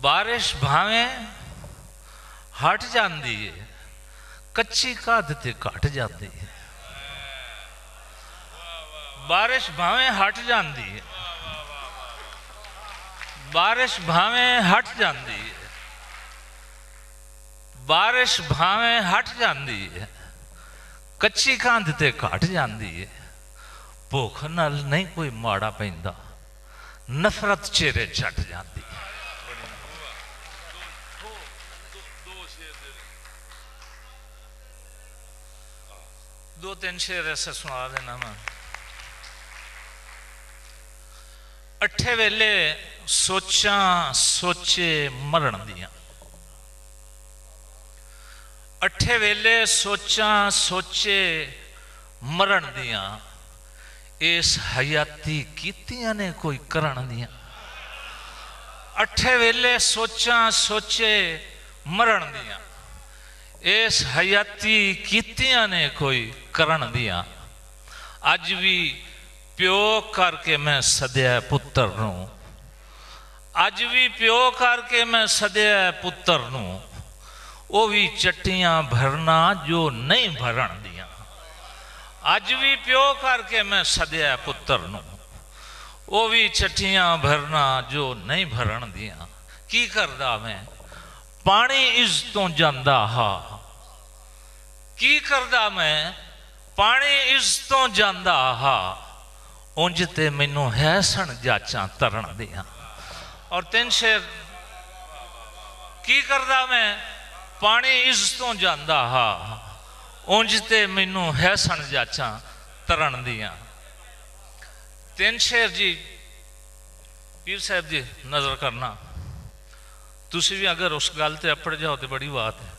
बारिश भावें हट जाती है, कच्ची काद ते घट जाती है। बारिश भावें हट जाती है, बारिश भावें हट जाती है, बारिश भावें हट जाती है, कच्ची कांध ते घट जाती है। भुख नाल नहीं कोई माड़ा पैंदा, नफरत चेहरे छट जाती है। दो तीन शेर ऐसे सुना देना मैं। अठे वेले सोचा सोचे मरण दिया, अठे वेले सोचा सोचे मरण दिया, इस हयाती कीतियां ने कोई करण दिया। अठे वेले सोचा सोचे मरण दिया, इस हयाती कीतियां ने कोई करण दिया। अज भी प्यो करके मैं सद्या पुत्र नूं, अज भी प्यो करके मैं सद्या पुत्र नूं, वो भी चट्टियां भरना जो नहीं भरण दिया। अज भी प्यो करके मैं सद्या पुत्र नूं, वो भी चट्टियां भरना जो नहीं भरण दिया। की करदा मैं पानी इज्जतों जांदा हा, की करदा मैं पानी इज्जतों जांदा हा, उंज ते मैनू है सन जाचा तरन दिया। और तीन शेर। की करदा मैं पानी इज्जतों जांदा हा, उंज ते मैनू है सन जाचा तरन दिया। तीन शेर जी पीर साहब जी नजर करना, तुसी भी अगर उस गल ते अपड़ जाओ तो बड़ी बात है।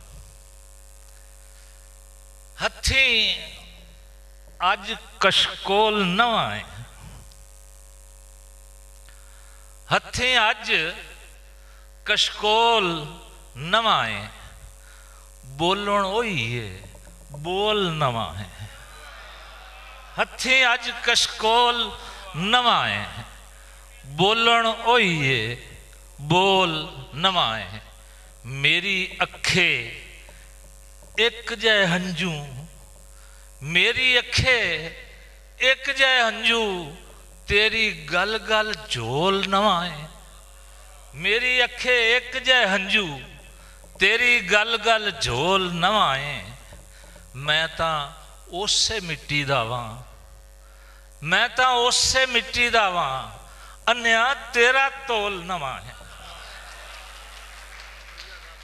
हथी अज कशकोल नवा है, हथी अज कशकोल नवा है, बोलण ओही है बोल नवा है। हथी अज कशकोल नवा है, बोलण ओही है बोल नवा है। मेरी अखे एक जय हंजू, मेरी अखे एक जय हंजू, तेरी गल गल झोल नवा है। मेरी अखे एक जय हंजू, तेरी गल गल झोल नवा है। मैं तां उसे मिट्टी दा वां, मैं तां उसे मिट्टी दा वां, अन्या तेरा तोल नवा है।